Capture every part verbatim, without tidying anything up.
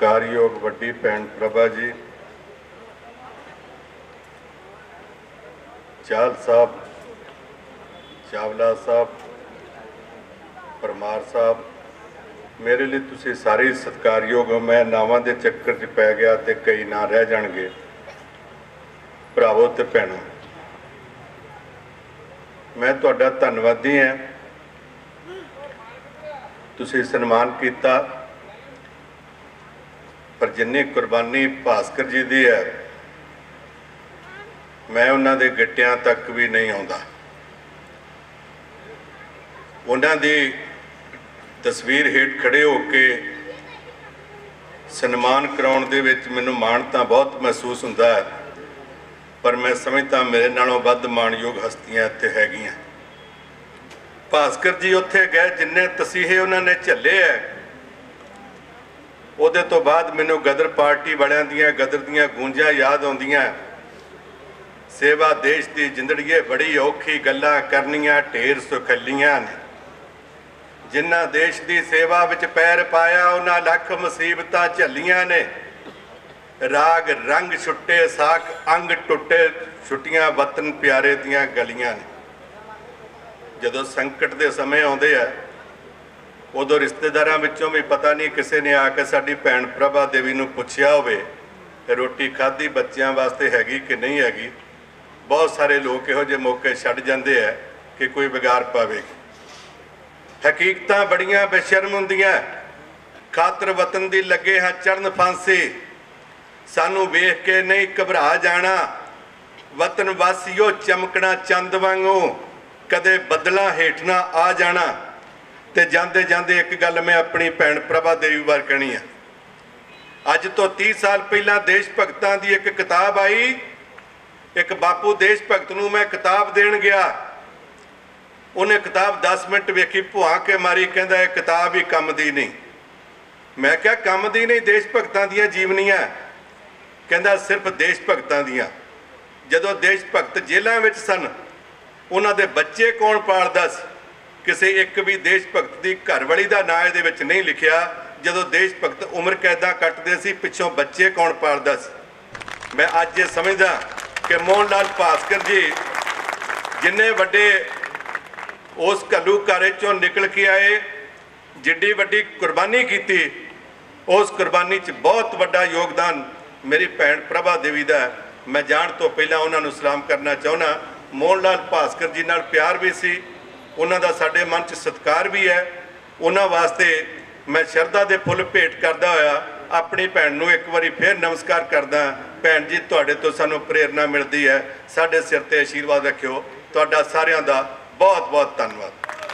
सत्कारयोग वड्डी भैन प्रभा जी, चाहल साहब, चावला साहब, परमार साहब, मेरे लिए तुसी सारे सत्कारयोग हो। मैं नावां दे चक्कर च पै गया तो कई ना रह जाणगे। भरावो ते भैणों, मैं तुहाडा धन्नवादी हां। तुसी सन्मान किया, पर जिन्नी कुर्बानी भास्कर जी की है, मैं उन्हां दे गिट्टियां तक भी नहीं आउंदा। उन्हां दी तस्वीर हेठ खड़े होके सन्मान कराउण दे विच मैनूं माण तां बहुत महसूस हुंदा है, पर मैं समझदा मेरे नालों वध माणयोग हस्तियां इत्थे हैगीआं। भास्कर जी उत्थे गए, जिन्ने तसीहे उन्होंने झल्ले है, उहदे तो बाद मैनूं गदर पार्टी वालियां दियां गदर दियां गूंजां याद आउंदियां। सेवा देश की जिंदड़ीए बड़ी औखी गल्लां करनियां ढेर सुखलियां ने। जिन्हां देश की सेवा विच पैर पाया, उन्हां लख मुसीबतां झल्लियां ने। राग रंग छुट्टे, साख अंग टुटे, छुट्टियां वतन प्यारे दियां गलियां ने। जदों संकट के समय आउंदे आ, उदों रिश्तेदारां विचों भी पता नहीं किसी ने आके साडी भैन प्रभा देवी नूं पुछया होवे रोटी खाधी बच्चों वास्ते हैगी कि नहीं हैगी। बहुत सारे लोग इहो जिहे मौके छड्ड जांदे आ कि कोई बिगाड़ पावेगी। हकीकतां बड़ियां बेशर्म हुंदियां। खातर वतन दी लगे हाँ चढ़न फांसी, सानू वेख के नहीं घबरा जाना। वतन वासियों चमकना चंद वांगू, कदे बदलां हेठ ना आ जाना। ते जांदे जांदे एक गल मैं अपनी भैन प्रभा देवी बार कहनी है। अज तो तीस साल पहला देश भगतां दी एक किताब आई। एक बापू देश भगत नूं मैं किताब देण गया, उन्हें किताब दस मिनट वेखी, भुआ के मारी, कहंदा ये किताब ही कम दी नहीं। मैं क्या कम दी नहीं, देश भगतां दियां जीवनियां। कहंदा सिर्फ देश भगतां दियां। जदों देश भगत जेलां विच सन, उन्हां दे बच्चे कौन पालदा सी? किसी एक भी देश भगत की घरवाली का नाम ये नहीं लिखिया। जदों देश भगत उम्र कैदा कटते सी, पिछों बच्चे कौन पालदा सी? मैं अज ये समझदा कि मोहन लाल भास्कर जी जिन्ने वड्डे उस घल्लूघारे चों निकल के आए, जिड्डी वड्डी कुर्बानी की, उस कुर्बानी च बहुत वड्डा योगदान मेरी भैन प्रभा देवी का। मैं जाण तो पहला उन्होंने सलाम करना चाहुंदा। मोहन लाल भास्कर जी नाल प्यार भी सी, उन्हां दा साडे मन च सत्कार भी है। उन्हां वास्ते मैं शरधा दे फुल भेंट करदा होया अपनी भैन नूं एक बारी फिर नमस्कार करदा। भैन जी, तुहाडे तो सानूं प्रेरणा मिलती है, साडे सिर ते आशीर्वाद रखियो। तुहाडा सारिआं दा बहुत बहुत धन्नवाद।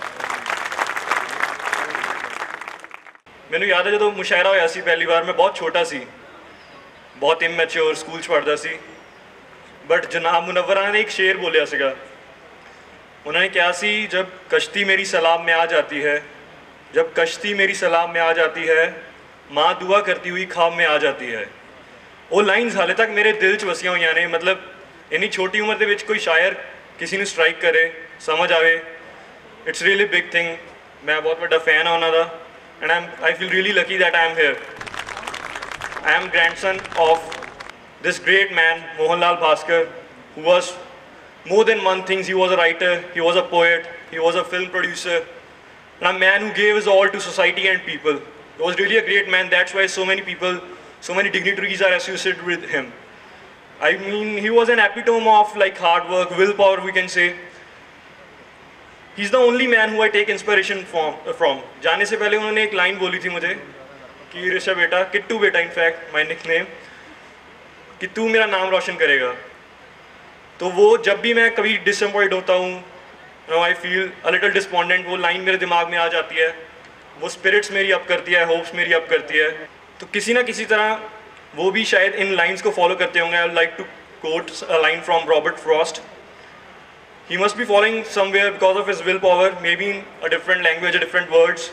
मैनूं याद है जदों मुशायरा होया सी पहली बार, मैं बहुत छोटा सी, बहुत इमैच्योर, स्कूल च पढ़दा सी। बट जनाब मुनव्वरा ने एक शेर बोलिया सीगा। उन्होंने कहा सी, जब कश्ती मेरी सलाम में आ जाती है, जब कश्ती मेरी सलाम में आ जाती है, माँ दुआ करती हुई ख्वाब में आ जाती है। वो लाइन्स हाले तक मेरे दिल च वसियां हुई ने। मतलब इन्नी छोटी उम्र के कोई शायर किसी ने स्ट्राइक करे, समझ आवे, इट्स रियली बिग थिंग। मैं बहुत बड़ा फैन हाँ उन्हों का, and I am I feel really lucky that I am here. I am grandson of this great man Mohanlal Bhaskar, who was more than one thing. He was a writer, he was a poet, he was a film producer, and a man who gave his all to society and people. He was really a great man. That's why so many people, so many dignitaries are associated with him. I mean, he was an epitome of like hard work, willpower, we can say. He's the only man who I take inspiration from. from. जाने से पहले उन्होंने एक line बोली थी मुझे कि ऋषभ बेटा, किट्टू बेटा, इनफैक्ट माय निकनेम, कि तू मेरा नाम रोशन करेगा। तो वो जब भी मैं कभी डिसअपॉइंट होता हूँ, no I feel a little despondent, वो लाइन मेरे दिमाग में आ जाती है, वो स्पिरिट्स मेरी अप करती है, होप्स मेरी अप करती है। तो किसी ना किसी तरह वो भी शायद इन लाइन्स को फॉलो करते होंगे। I would like to quote a line from Robert Frost. He must be following somewhere because of his will power, maybe in a different language, a different words.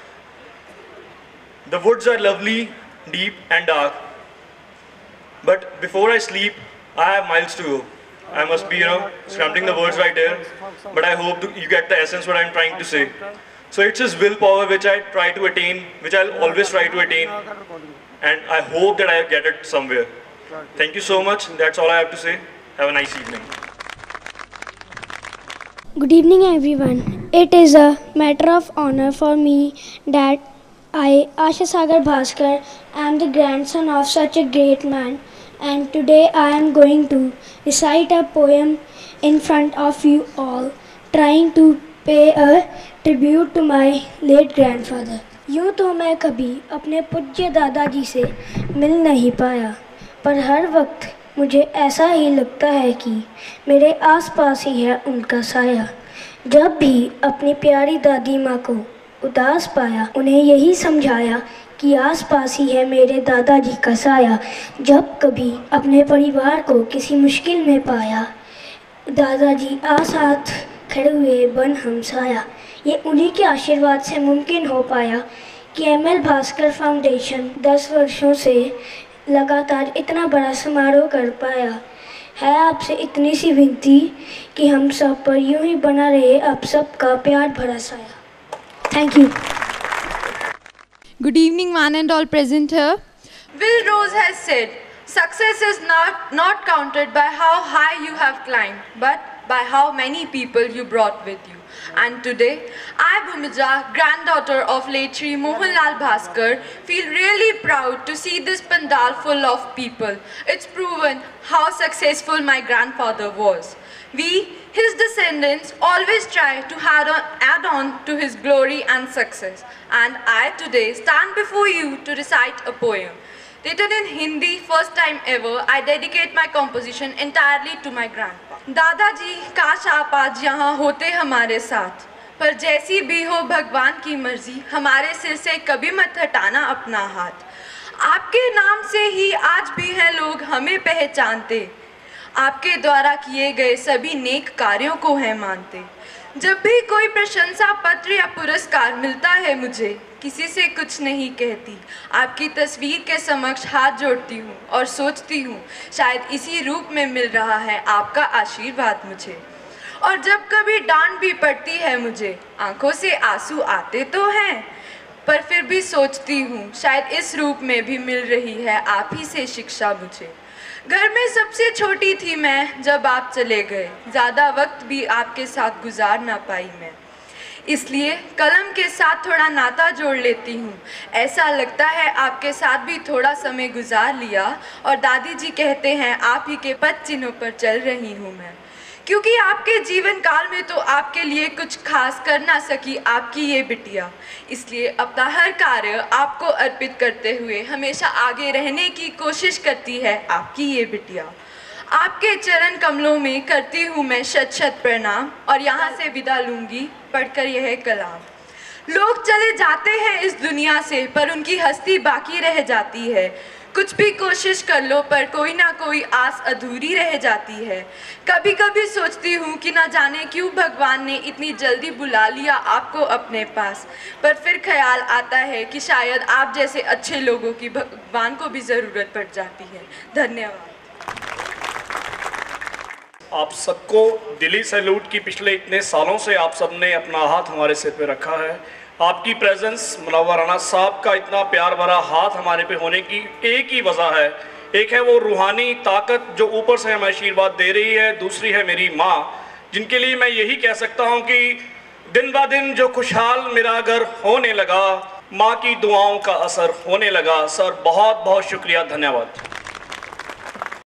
The woods are lovely, deep and dark, but before I sleep, I have miles to go. I must be, you know, scrambling the words right here, but I hope to, you get the essence what I'm trying to say. So it's his willpower which I try to attain, which I'll always try to attain. and I hope that I get it somewhere. Thank you so much. That's all I have to say. Have a nice evening. Good evening, everyone. It is a matter of honor for me that I, Asha Sagar Bhaskar, am the grandson of such a great man, and today I am going to recite a poem in front of you all, trying to pay a tribute to my late grandfather. यूँ तो मैं कभी अपने पूज्य दादाजी से मिल नहीं पाया, पर हर वक्त मुझे ऐसा ही लगता है कि मेरे आसपास ही है उनका साया। जब भी अपनी प्यारी दादी माँ को उदास पाया, उन्हें यही समझाया कि आसपास ही है मेरे दादाजी का साया। जब कभी अपने परिवार को किसी मुश्किल में पाया, दादाजी आसाथ खड़े हुए बन हमसाया। ये उन्हीं के आशीर्वाद से मुमकिन हो पाया कि एम एल भास्कर फाउंडेशन दस वर्षों से लगातार इतना बड़ा समारोह कर पाया है। आपसे इतनी सी विनती कि हम सब पर यूं ही बना रहे आप सबका प्यार भरा साया। Thank you. Good evening, one and all present here. Will Rose has said, success is not, not counted by how high you have climbed, but by how many people you brought with you. And today, I, Bhumija, granddaughter of late Shri Mohanlal Bhaskar, feel really proud to see this pandal full of people. It's proven how successful my grandfather was. We, his descendants, always try to add on, add on to his glory and success. And I today stand before you to recite a poem. Written in Hindi, first time ever, I dedicate my composition entirely to my grandpa. दादाजी, काश आप आज यहाँ होते हमारे साथ, पर जैसी भी हो भगवान की मर्जी, हमारे सिर से कभी मत हटाना अपना हाथ। आपके नाम से ही आज भी हैं लोग हमें पहचानते, आपके द्वारा किए गए सभी नेक कार्यों को है मानते। जब भी कोई प्रशंसा पत्र या पुरस्कार मिलता है मुझे, किसी से कुछ नहीं कहती, आपकी तस्वीर के समक्ष हाथ जोड़ती हूँ और सोचती हूँ शायद इसी रूप में मिल रहा है आपका आशीर्वाद मुझे। और जब कभी डांट भी पड़ती है मुझे, आंखों से आंसू आते तो हैं, पर फिर भी सोचती हूँ शायद इस रूप में भी मिल रही है आप ही से शिक्षा मुझे। घर में सबसे छोटी थी मैं जब आप चले गए, ज़्यादा वक्त भी आपके साथ गुजार ना पाई मैं, इसलिए कलम के साथ थोड़ा नाता जोड़ लेती हूँ। ऐसा लगता है आपके साथ भी थोड़ा समय गुजार लिया, और दादी जी कहते हैं आप ही के पद चिन्हों पर चल रही हूँ मैं, क्योंकि आपके जीवन काल में तो आपके लिए कुछ खास कर ना सकी आपकी ये बिटिया। इसलिए अपना हर कार्य आपको अर्पित करते हुए हमेशा आगे रहने की कोशिश करती है आपकी ये बिटिया। आपके चरण कमलों में करती हूँ मैं शत शत प्रणाम, और यहाँ से विदा लूँगी पढ़कर यह कलाम। लोग चले जाते हैं इस दुनिया से, पर उनकी हस्ती बाकी रह जाती है। कुछ भी कोशिश कर लो पर कोई ना कोई आस अधूरी रह जाती है। कभी कभी सोचती हूँ कि ना जाने क्यों भगवान ने इतनी जल्दी बुला लिया आपको अपने पास, पर फिर ख्याल आता है कि शायद आप जैसे अच्छे लोगों की भगवान को भी ज़रूरत पड़ जाती है। धन्यवाद। आप सबको दिली सैल्यूट की पिछले इतने सालों से आप सबने अपना हाथ हमारे सिर पे रखा है। आपकी प्रेजेंस, मुनव्वर राना साहब का इतना प्यार भरा हाथ हमारे पे होने की एक ही वजह है, एक है वो रूहानी ताकत जो ऊपर से हमें आशीर्वाद दे रही है, दूसरी है मेरी माँ, जिनके लिए मैं यही कह सकता हूँ कि दिन ब दिन जो खुशहाल मेरा घर होने लगा, माँ की दुआओं का असर होने लगा। सर बहुत बहुत शुक्रिया, धन्यवाद।